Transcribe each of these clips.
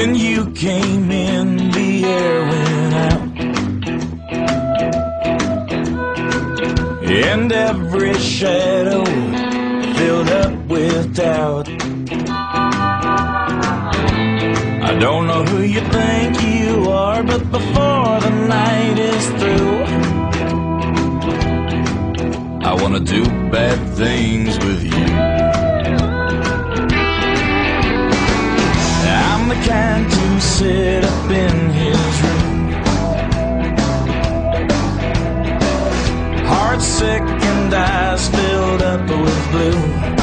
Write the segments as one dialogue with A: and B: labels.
A: When you came in, the air went out, and every shadow filled up with doubt. I don't know who you think you are, but before the night is through, I wanna do bad things with you. I'm the kind to sit up in his room, heart sick and eyes filled up with blue.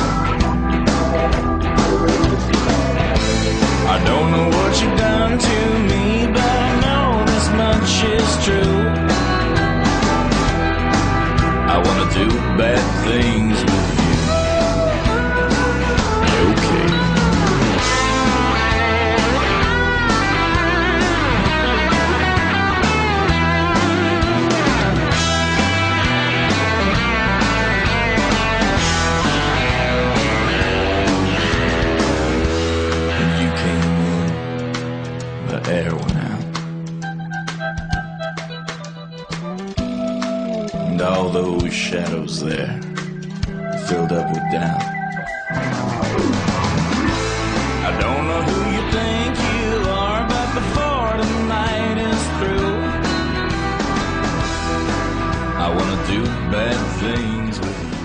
A: I don't know what you've done to me, but I know this much is true. I wanna do bad things with you. Okay. When you came in, the air went out, and all those shadows there filled up with doubt. I don't know who you think you are, but before the night is through, I wanna do bad things with you.